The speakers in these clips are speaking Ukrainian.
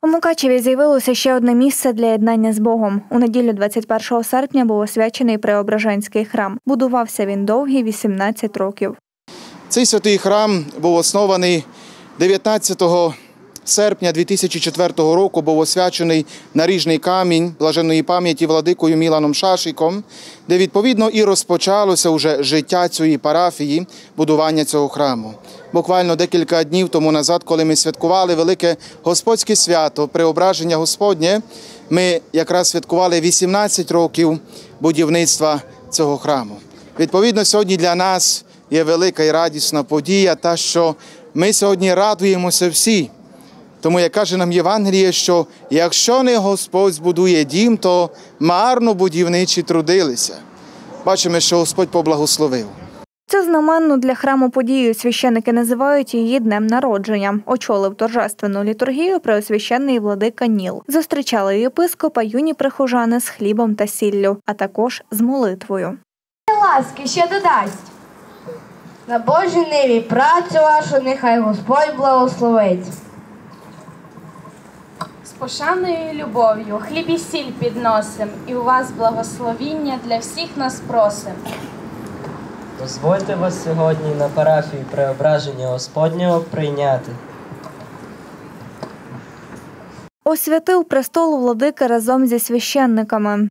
У Мукачеві з'явилося ще одне місце для єднання з Богом. У неділю 21 серпня був освячений Преображенський храм. Будувався він довгі 18 років. Цей святий храм був оснований 19 серпня 2004 року, був освячений наріжний камінь блаженної пам'яті владикою Міланом Шашиком, де відповідно і розпочалося вже життя цієї парафії, будування цього храму. Буквально декілька днів тому назад, коли ми святкували велике Господське свято, Преображення Господнє, ми якраз святкували 18 років будівництва цього храму. Відповідно, сьогодні для нас є велика і радісна подія, та що ми сьогодні радуємося всі. Тому, як каже нам Євангеліє, що якщо не Господь збудує дім, то марно будівничі трудилися. Бачимо, що Господь поблагословив. Цю знаменну для храму подію священники називають її Днем народження. Очолив торжественну літургію преосвященний владика Ніл. Зустрічали єпископа юні прихожани з хлібом та сіллю, а також з молитвою. Ласки ще додасть. На Божій ниві працю вашу нехай Господь благословить. З пошаною і любов'ю хліб і сіль підносим, і у вас благословіння для всіх нас просим. Дозвольте вас сьогодні на парафії Преображення Господнього прийняти. Освятив престол владики разом зі священниками.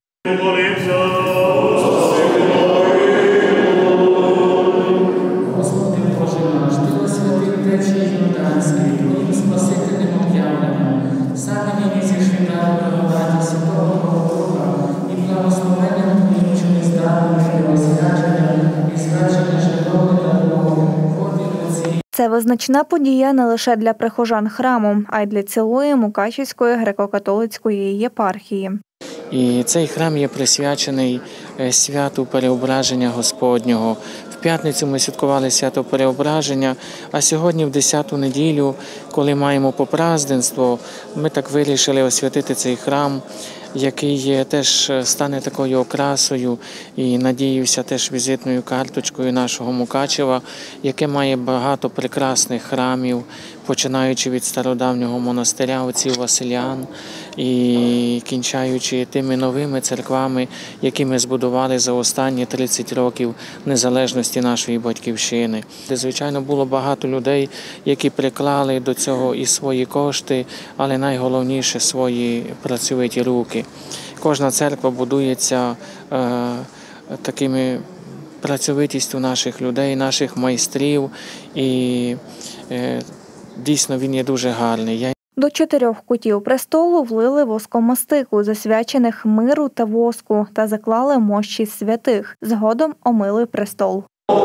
Це визначна подія не лише для прихожан храму, а й для цілої Мукачівської греко-католицької єпархії. І цей храм є присвячений святу Переображення Господнього. В п'ятницю ми святкували свято Переображення, а сьогодні, в 10-ту неділю, коли маємо попразденство, ми так вирішили освятити цей храм, який теж стане такою окрасою і, надіюся, теж візитною карточкою нашого Мукачева, яке має багато прекрасних храмів, починаючи від стародавнього монастиря отців Василян і кінчаючи тими новими церквами, які ми збудували за останні 30 років незалежності нашої батьківщини. Звичайно, було багато людей, які приклали до цього і свої кошти, але найголовніше – свої працьовиті руки. Кожна церква будується такими працьовитістю наших людей, наших майстрів, і дійсно він є дуже гарний. До 4 кутів престолу влили воскомастику, засвячених миру та воску, та заклали мощі святих. Згодом омили престол.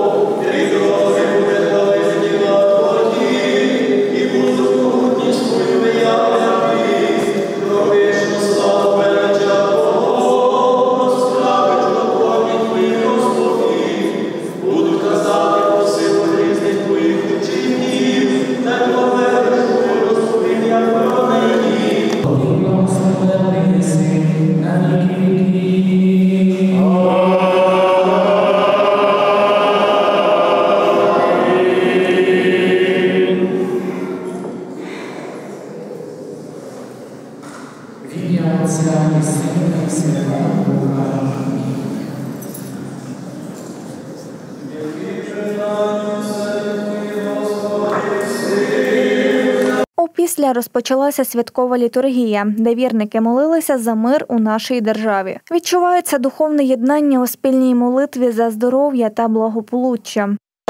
Опісля розпочалася святкова літургія, де вірники молилися за мир у нашій державі. Відчувається духовне єднання у спільній молитві за здоров'я та благополуччя.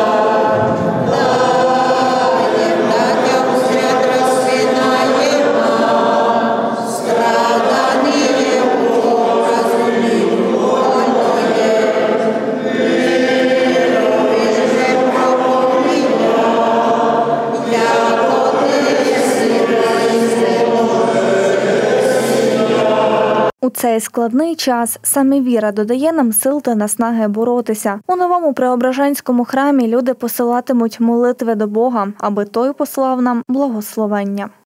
У цей складний час саме віра додає нам сил та наснаги боротися. У новому Преображенському храмі люди посилатимуть молитви до Бога, аби той послав нам благословення.